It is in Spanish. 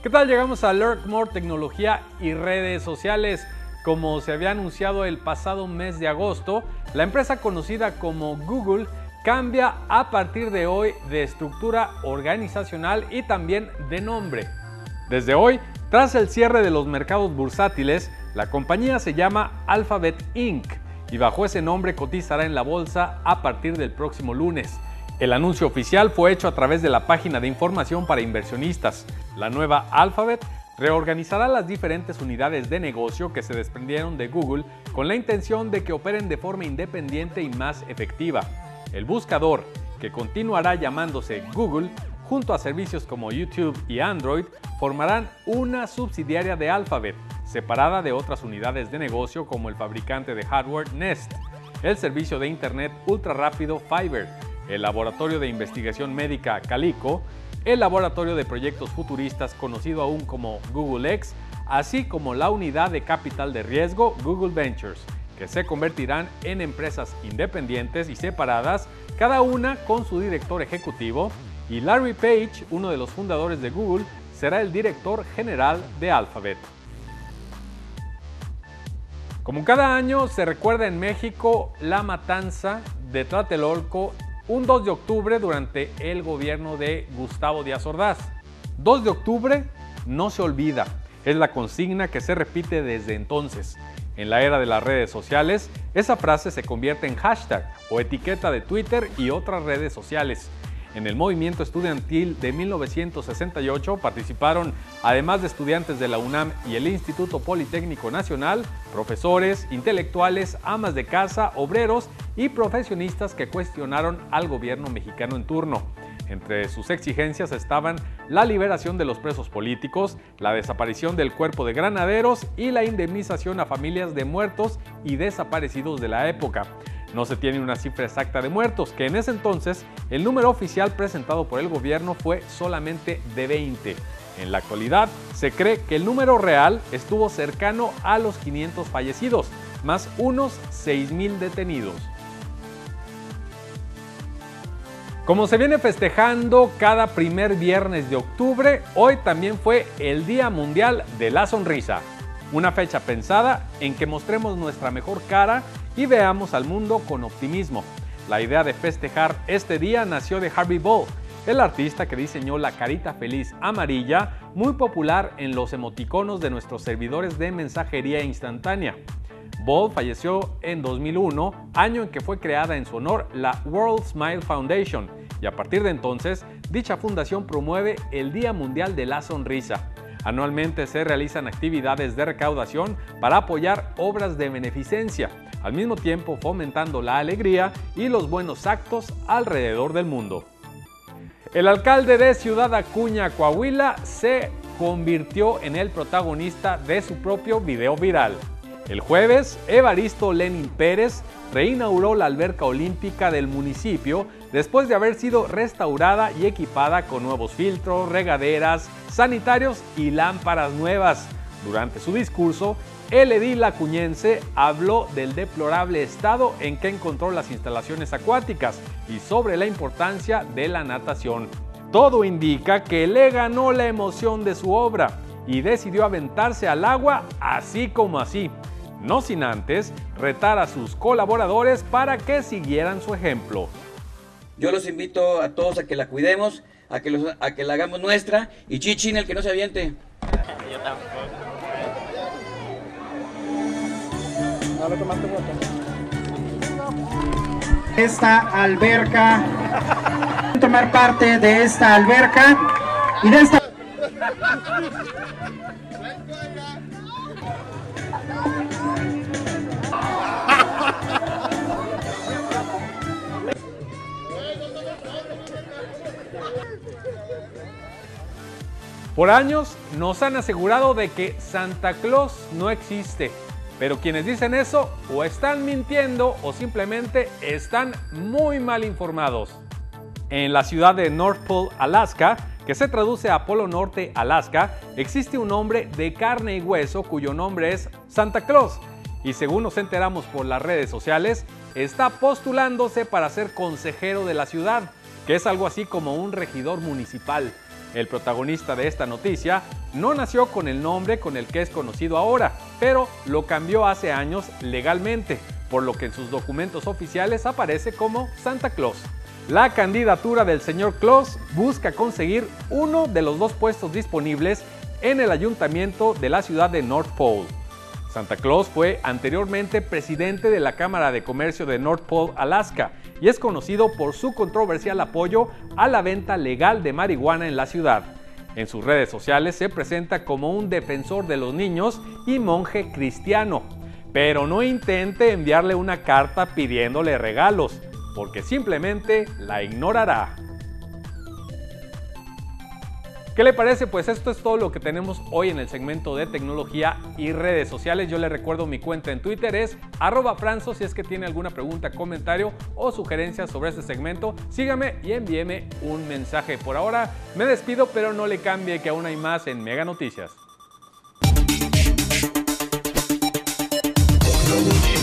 ¿Qué tal? Llegamos a Learn More Tecnología y redes sociales. Como se había anunciado el pasado mes de agosto, la empresa conocida como Google cambia a partir de hoy de estructura organizacional y también de nombre. Desde hoy, tras el cierre de los mercados bursátiles, la compañía se llama Alphabet Inc. y bajo ese nombre cotizará en la bolsa a partir del próximo lunes. El anuncio oficial fue hecho a través de la página de información para inversionistas. La nueva Alphabet reorganizará las diferentes unidades de negocio que se desprendieron de Google con la intención de que operen de forma independiente y más efectiva. El buscador, que continuará llamándose Google, junto a servicios como YouTube y Android, formarán una subsidiaria de Alphabet, separada de otras unidades de negocio como el fabricante de hardware Nest, el servicio de Internet ultra rápido Fiverr, el laboratorio de investigación médica Calico, el laboratorio de proyectos futuristas conocido aún como Google X, así como la unidad de capital de riesgo Google Ventures, que se convertirán en empresas independientes y separadas, cada una con su director ejecutivo, y Larry Page, uno de los fundadores de Google, será el director general de Alphabet. Como cada año se recuerda en México la matanza de Tlatelolco un 2 de octubre durante el gobierno de Gustavo Díaz Ordaz. 2 de octubre no se olvida, es la consigna que se repite desde entonces. En la era de las redes sociales, esa frase se convierte en hashtag o etiqueta de Twitter y otras redes sociales. En el movimiento estudiantil de 1968 participaron, además de estudiantes de la UNAM y el Instituto Politécnico Nacional, profesores, intelectuales, amas de casa, obreros y profesionistas que cuestionaron al gobierno mexicano en turno. Entre sus exigencias estaban la liberación de los presos políticos, la desaparición del cuerpo de granaderos y la indemnización a familias de muertos y desaparecidos de la época. No se tiene una cifra exacta de muertos, que en ese entonces el número oficial presentado por el gobierno fue solamente de 20. En la actualidad se cree que el número real estuvo cercano a los 500 fallecidos, más unos 6,000 detenidos. Como se viene festejando cada primer viernes de octubre, hoy también fue el Día Mundial de la Sonrisa. Una fecha pensada en que mostremos nuestra mejor cara y veamos al mundo con optimismo. La idea de festejar este día nació de Harvey Ball, el artista que diseñó la carita feliz amarilla, muy popular en los emoticonos de nuestros servidores de mensajería instantánea. Ball falleció en 2001, año en que fue creada en su honor la World Smile Foundation, y a partir de entonces, dicha fundación promueve el Día Mundial de la Sonrisa. Anualmente se realizan actividades de recaudación para apoyar obras de beneficencia, al mismo tiempo fomentando la alegría y los buenos actos alrededor del mundo. El alcalde de Ciudad Acuña, Coahuila, se convirtió en el protagonista de su propio video viral. El jueves, Evaristo Lenin Pérez reinauguró la alberca olímpica del municipio después de haber sido restaurada y equipada con nuevos filtros, regaderas, sanitarios y lámparas nuevas. Durante su discurso, el edil acuñense habló del deplorable estado en que encontró las instalaciones acuáticas y sobre la importancia de la natación. Todo indica que le ganó la emoción de su obra y decidió aventarse al agua así como así, no sin antes retar a sus colaboradores para que siguieran su ejemplo. Yo los invito a todos a que la cuidemos, a que la hagamos nuestra, y Chichin, el que no se aviente. Yo tampoco. No le tomaste foto. Esta alberca, tomar parte de esta alberca y de esta... Por años nos han asegurado de que Santa Claus no existe, pero quienes dicen eso o están mintiendo o simplemente están muy mal informados. En la ciudad de North Pole, Alaska, que se traduce a Polo Norte, Alaska, existe un hombre de carne y hueso cuyo nombre es Santa Claus y según nos enteramos por las redes sociales, está postulándose para ser consejero de la ciudad, que es algo así como un regidor municipal. El protagonista de esta noticia no nació con el nombre con el que es conocido ahora, pero lo cambió hace años legalmente, por lo que en sus documentos oficiales aparece como Santa Claus. La candidatura del señor Claus busca conseguir uno de los 2 puestos disponibles en el ayuntamiento de la ciudad de North Pole. Santa Claus fue anteriormente presidente de la Cámara de Comercio de North Pole, Alaska, y es conocido por su controversial apoyo a la venta legal de marihuana en la ciudad. En sus redes sociales se presenta como un defensor de los niños y monje cristiano, pero no intente enviarle una carta pidiéndole regalos, porque simplemente la ignorará. ¿Qué le parece? Pues esto es todo lo que tenemos hoy en el segmento de tecnología y redes sociales. Yo le recuerdo mi cuenta en Twitter es @franzo. Si es que tiene alguna pregunta, comentario o sugerencia sobre este segmento, sígame y envíeme un mensaje. Por ahora me despido, pero no le cambie que aún hay más en Mega Noticias.